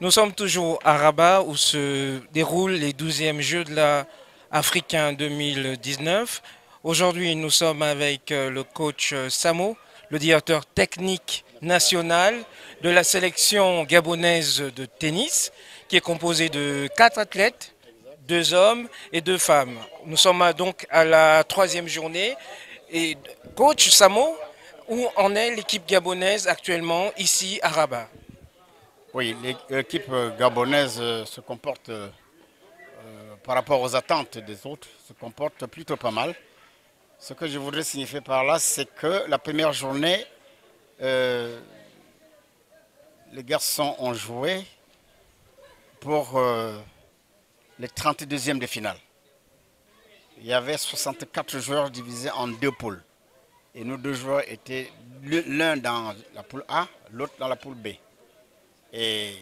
Nous sommes toujours à Rabat où se déroulent les 12e Jeux de la africains 2019. Aujourd'hui, nous sommes avec le coach Samo, le directeur technique national de la sélection gabonaise de tennis, qui est composée de 4 athlètes, 2 hommes et 2 femmes. Nous sommes donc à la 3e journée. Et coach Samo, où en est l'équipe gabonaise actuellement ici à Rabat? Oui, l'équipe gabonaise se comporte, par rapport aux attentes des autres, se comporte plutôt pas mal. Ce que je voudrais signifier par là, c'est que la première journée, euh, les garçons ont joué pour les 32e de finale. Il y avait 64 joueurs divisés en deux poules. Et nos deux joueurs étaient l'un dans la poule A, l'autre dans la poule B. Et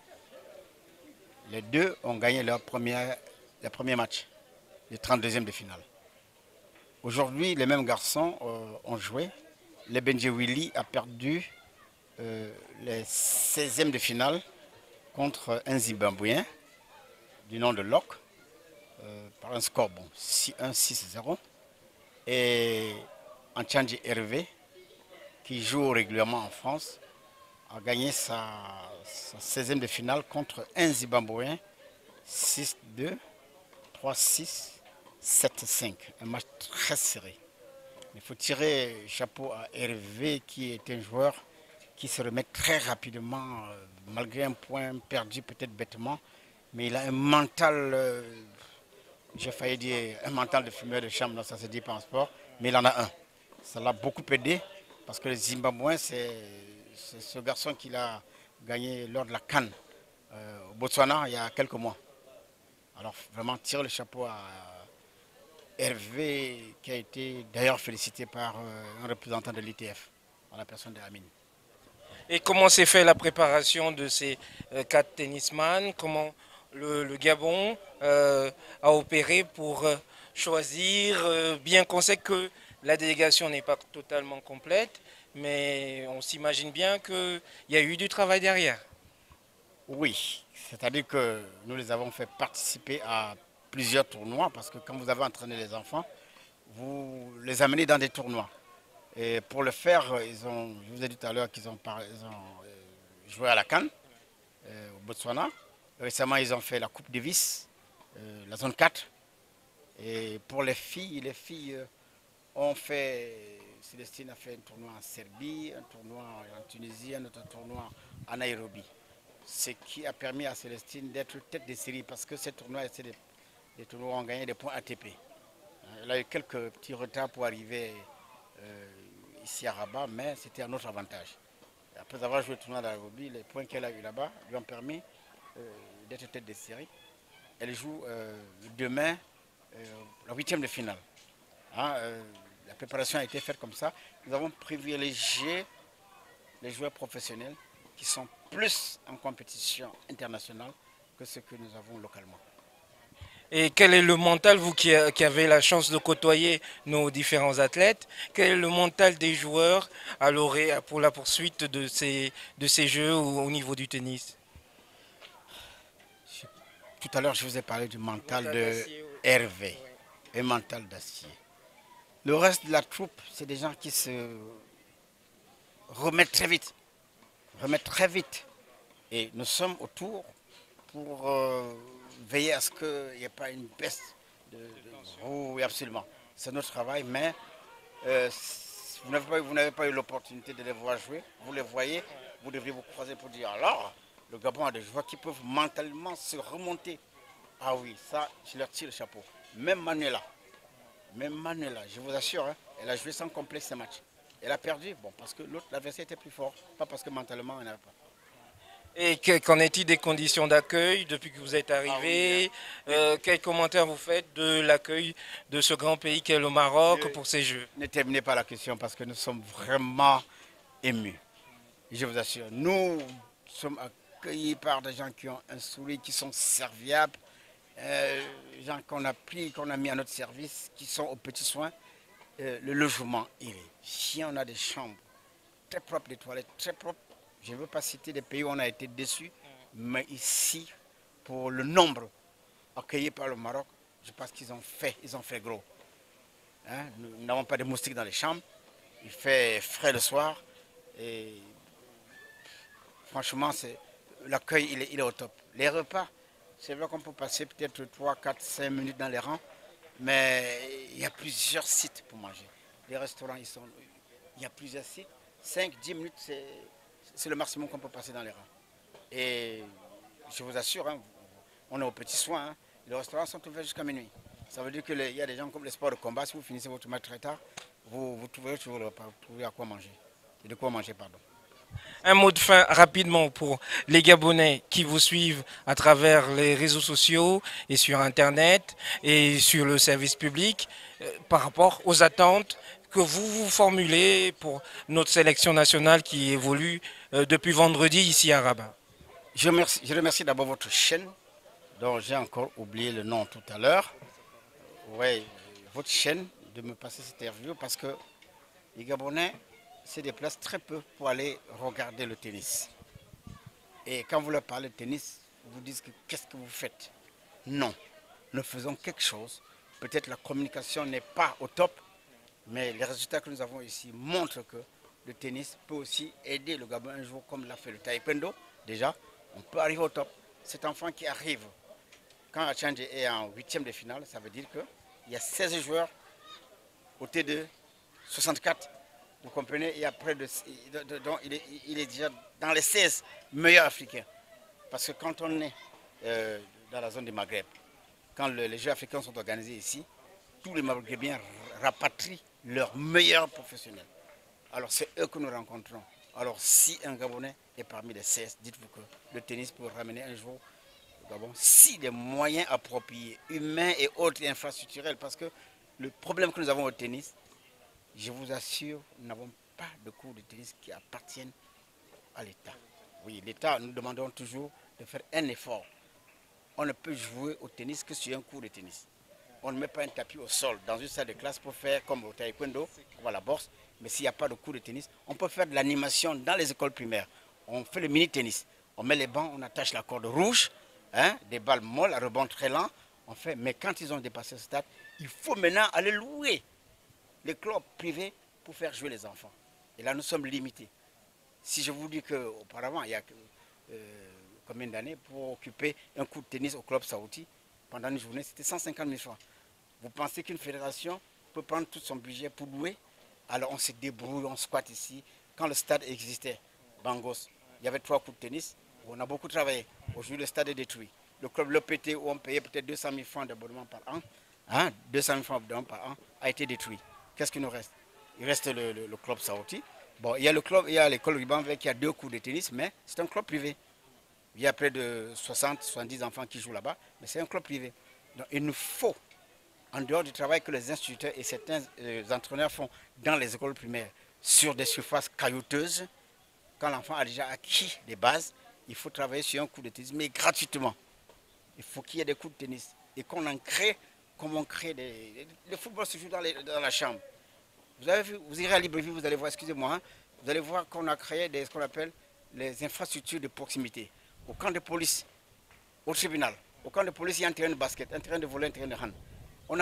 les deux ont gagné leur premier match, les 32e de finale. Aujourd'hui, les mêmes garçons ont joué. Le Benji Willy a perdu les 16e de finale contre un Zimbabwéen du nom de Locke par un score bon, 6-1, 6-0. Et Anchanji Hervé, qui joue régulièrement en France, a gagné sa 16e de finale contre un Zimbabwéen 6-2, 3-6, 7-5. Un match très serré. Il faut tirer chapeau à Hervé qui est un joueur qui se remet très rapidement, malgré un point perdu peut-être bêtement, mais il a un mental, j'ai failli dire un mental de fumeur de chambre, ça se dit pas en sport, mais il en a un. Ça l'a beaucoup aidé parce que le Zimbabwe, c'est ce garçon qu'il a gagné lors de la CAN au Botswana il y a quelques mois. Alors vraiment, tire le chapeau à Hervé, qui a été d'ailleurs félicité par un représentant de l'ITF, en la personne d'Amine. Et comment s'est fait la préparation de ces 4 tennisman? Comment le Gabon a opéré pour choisir, bien qu'on sait que la délégation n'est pas totalement complète, mais on s'imagine bien qu'il y a eu du travail derrière. Oui, c'est-à-dire que nous les avons fait participer à plusieurs tournois, parce que quand vous avez entraîné les enfants, vous les amenez dans des tournois. Et pour le faire, je vous ai dit tout à l'heure qu'ils ont, joué à la CAN au Botswana. Récemment, ils ont fait la Coupe Davis, la zone 4. Et pour les filles ont fait, Célestine a fait un tournoi en Serbie, un tournoi en Tunisie, un autre tournoi en Nairobi. Ce qui a permis à Célestine d'être tête de série parce que ces tournois, c'est des tournois où on gagnait des points ATP. Elle a eu quelques petits retards pour arriver ici à Rabat, mais c'était un autre avantage. Après avoir joué le tournoi d'Arabie, les points qu'elle a eu là-bas lui ont permis d'être tête de série. Elle joue demain la 8e de finale. Hein, la préparation a été faite comme ça. Nous avons privilégié les joueurs professionnels qui sont plus en compétition internationale que ce que nous avons localement. Et quel est le mental, vous qui avez la chance de côtoyer nos différents athlètes, quel est le mental des joueurs pour la poursuite de ces jeux au niveau du tennis? Tout à l'heure, je vous ai parlé du mental Mental de d'acier, oui. Hervé, Oui. un mental d'acier. Le reste de la troupe, c'est des gens qui se remettent très vite, remettent très vite. Et nous sommes autour pour veiller à ce qu'il n'y ait pas une baisse oui, absolument. C'est notre travail, mais euh, vous n'avez pas eu l'opportunité de les voir jouer. Vous les voyez, vous devriez vous croiser pour dire alors, le Gabon a des joueurs qui peuvent mentalement se remonter. Ah oui, ça, je leur tire le chapeau. Même Manuela, je vous assure, hein, elle a joué sans complexe ce match. Elle a perdu, bon, parce que l'autre, l'adversaire était plus fort, pas parce que mentalement, elle n'avait pas. Et qu'en est-il des conditions d'accueil depuis que vous êtes Ah oui, hein. arrivé? Quels commentaires vous faites de l'accueil de ce grand pays qu'est le Maroc Ne, pour ces Jeux? ne terminez pas la question parce que nous sommes vraiment émus. Je vous assure, nous sommes accueillis par des gens qui ont un sourire, qui sont serviables, des gens qu'on a pris, qu'on a mis à notre service, qui sont aux petits soins. Le logement, il est. Si on a des chambres très propres, des toilettes très propres, je ne veux pas citer des pays où on a été déçus. Mais ici, pour le nombre accueilli par le Maroc, je pense qu'ils ont fait gros. Hein? Nous n'avons pas de moustiques dans les chambres. Il fait frais le soir. Et franchement, l'accueil, il est au top. Les repas, c'est vrai qu'on peut passer peut-être 3, 4, 5 minutes dans les rangs. Mais il y a plusieurs sites pour manger. Les restaurants, il y a plusieurs sites. 5, 10 minutes, c'est le maximum qu'on peut passer dans les rangs. Et je vous assure, hein, on est aux petits soins. Hein. Les restaurants sont ouverts jusqu'à minuit. Ça veut dire qu'il y a des gens comme les sports de combat. Si vous finissez votre match très tard, vous trouverez toujours à quoi manger. Et de quoi manger, pardon. Un mot de fin rapidement pour les Gabonais qui vous suivent à travers les réseaux sociaux et sur Internet et sur le service public par rapport aux attentes que vous formulez pour notre sélection nationale qui évolue depuis vendredi ici à Rabat. Je remercie d'abord votre chaîne, dont j'ai encore oublié le nom tout à l'heure. Oui, votre chaîne, de me passer cette interview parce que les Gabonais se déplacent très peu pour aller regarder le tennis. Et quand vous leur parlez de tennis, vous dites qu'est-ce que vous faites? Non, nous faisons quelque chose. Peut-être la communication n'est pas au top, mais les résultats que nous avons ici montrent que le tennis peut aussi aider le Gabon un jour comme l'a fait le taekwondo. Déjà, on peut arriver au top. Cet enfant qui arrive, quand Achange est en huitième de finale, ça veut dire qu'il y a 16 joueurs au T2, 64. Vous comprenez, il y a près de, donc il est déjà dans les 16 meilleurs africains. Parce que quand on est dans la zone du Maghreb, quand les Jeux africains sont organisés ici, tous les Maghrébiens rapatrient leurs meilleurs professionnels. Alors c'est eux que nous rencontrons. Alors si un Gabonais est parmi les 16, dites-vous que le tennis peut ramener un jour au Gabon si les moyens appropriés, humains et autres infrastructurels, parce que le problème que nous avons au tennis, je vous assure, nous n'avons pas de cours de tennis qui appartiennent à l'État. Oui, l'État, nous demandons toujours de faire un effort. On ne peut jouer au tennis que sur un cours de tennis. On ne met pas un tapis au sol dans une salle de classe pour faire comme au taekwondo, ou à la bourse. Mais s'il n'y a pas de cours de tennis, on peut faire de l'animation dans les écoles primaires. On fait le mini-tennis. On met les bancs, on attache la corde rouge, hein, des balles molles à rebond très lent. On fait, mais quand ils ont dépassé ce stade, il faut maintenant aller louer les clubs privés pour faire jouer les enfants. Et là, nous sommes limités. Si je vous dis qu'auparavant, il y a combien d'années, pour occuper un coup de tennis au club saoudi, pendant une journée, c'était 150 000 francs. Vous pensez qu'une fédération peut prendre tout son budget pour louer? Alors on se débrouille, on squatte ici. Quand le stade existait, Bangos, il y avait 3 coups de tennis. On a beaucoup travaillé. Aujourd'hui, le stade est détruit. Le club LPT, où on payait peut-être 200 000 francs d'abonnement par an, hein, 200 000 francs d'abonnement par an, a été détruit. Qu'est-ce qu'il nous reste? Il reste le club saoudi. Bon, il y a le club, il y a l'école Ruban qui a 2 cours de tennis, mais c'est un club privé. Il y a près de 60, 70 enfants qui jouent là-bas, mais c'est un club privé. Donc il nous faut, en dehors du travail que les instituteurs et certains entraîneurs font dans les écoles primaires, sur des surfaces caillouteuses, quand l'enfant a déjà acquis des bases, il faut travailler sur un cours de tennis, mais gratuitement. Il faut qu'il y ait des cours de tennis et qu'on en crée comme on crée des... Le football se joue dans la chambre. Vous avez vu, vous irez à Libreville, vous allez voir, excusez-moi, hein, vous allez voir qu'on a créé ce qu'on appelle les infrastructures de proximité. Au camp de police, au tribunal, au camp de police, il y a un terrain de basket, un terrain de volley, un terrain de hand. On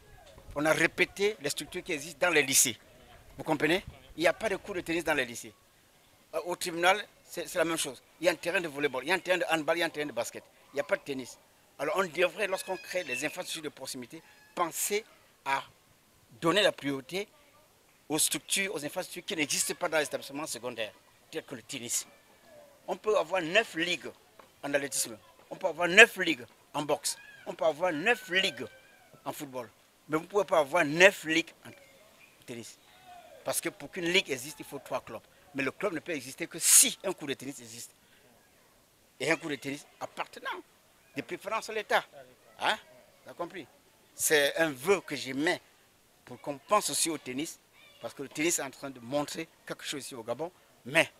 a répété les structures qui existent dans les lycées. Vous comprenez? Il n'y a pas de cours de tennis dans les lycées. Au tribunal, c'est la même chose. Il y a un terrain de volleyball, il y a un terrain de handball, il y a un terrain de basket. Il n'y a pas de tennis. Alors on devrait, lorsqu'on crée les infrastructures de proximité, penser à donner la priorité aux structures, aux infrastructures qui n'existent pas dans les établissements secondaires, tels que le tennis. On peut avoir 9 ligues en athlétisme, on peut avoir 9 ligues en boxe, on peut avoir 9 ligues en football, mais vous ne pouvez pas avoir 9 ligues en tennis. Parce que pour qu'une ligue existe, il faut 3 clubs. Mais le club ne peut exister que si un cours de tennis existe. Et un cours de tennis appartenant de préférence à l'État. Hein? Vous avez compris? C'est un vœu que j'émets pour qu'on pense aussi au tennis, parce que le tennis est en train de montrer quelque chose ici au Gabon, mais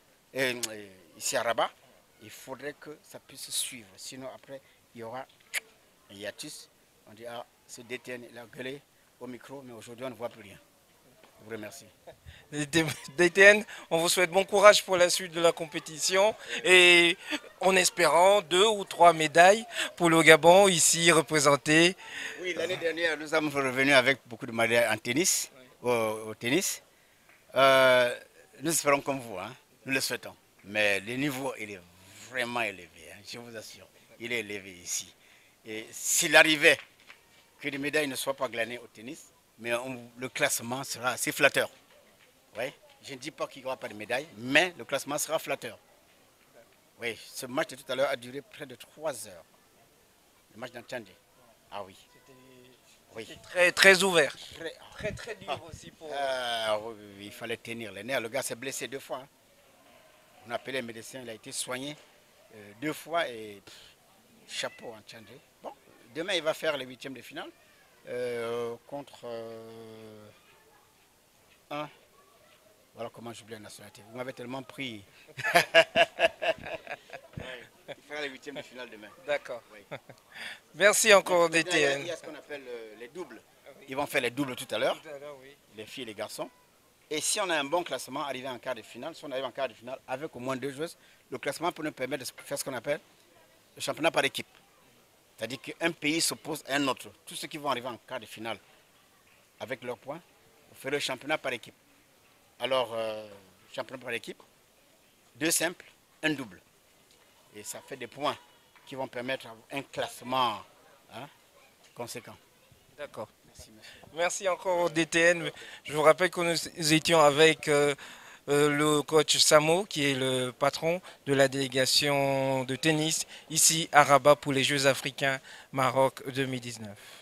ici à Rabat, il faudrait que ça puisse suivre. Sinon, après, il y aura un hiatus. On dit, ah, ce DTN, il a gueulé au micro, mais aujourd'hui, on ne voit plus rien. Je vous remercie. DTN, on vous souhaite bon courage pour la suite de la compétition et en espérant 2 ou 3 médailles pour le Gabon ici représenté. Oui, l'année dernière, nous sommes revenus avec beaucoup de médailles en tennis, au tennis. Nous espérons comme vous, hein, nous le souhaitons. Mais le niveau, il est vraiment élevé, hein, je vous assure. Il est élevé ici. Et s'il arrivait que les médailles ne soient pas glanées au tennis, mais le classement sera assez flatteur. Oui, je ne dis pas qu'il n'y aura pas de médailles, mais le classement sera flatteur. Oui, ce match de tout à l'heure a duré près de 3 heures. Le match d'Antandé. Ah oui. Oui. Très, très ouvert. Très dur aussi pour... oui, il fallait tenir les nerfs. Le gars s'est blessé 2 fois. Hein. On a appelé le médecin, il a été soigné 2 fois et chapeau Antandé. Bon, demain il va faire les huitièmes de finale contre un. Voilà comment j'oublie la nationalité. Vous m'avez tellement pris. Il fera les huitièmes de finale demain. D'accord. Oui. Merci encore Il DTN. y a ce qu'on appelle les doubles. Ils vont faire les doubles tout à l'heure, Oui. les filles et les garçons. Et si on a un bon classement, arrivé en quart de finale, si on arrive en quart de finale avec au moins 2 joueuses, le classement peut nous permettre de faire ce qu'on appelle le championnat par équipe. C'est-à-dire qu'un pays s'oppose à un autre. Tous ceux qui vont arriver en quart de finale avec leurs points, vous ferez le championnat par équipe. Alors, championnat par équipe, 2 simples, un double. Et ça fait des points qui vont permettre un classement conséquent. D'accord. Merci, monsieur. Merci encore DTN. Je vous rappelle que nous étions avec le coach Samo, qui est le patron de la délégation de tennis ici à Rabat pour les Jeux africains Maroc 2019.